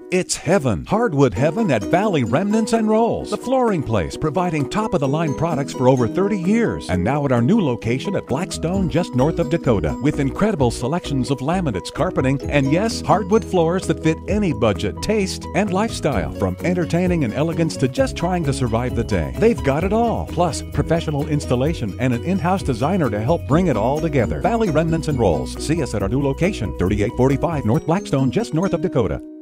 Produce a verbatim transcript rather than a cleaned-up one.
It's heaven. Hardwood heaven at Valley Remnants and Rolls. The flooring place providing top-of-the-line products for over thirty years. And now at our new location at Blackstone just north of Dakota. With incredible selections of laminates, carpeting, and yes, hardwood floors that fit any budget, taste, and lifestyle. From entertaining and elegance to just trying to survive the day. They've got it all. Plus, professional installation and an in-house designer to help bring it all together. Valley Remnants and Rolls. See us at our new location, thirty-eight forty-five North Blackstone just north of Dakota.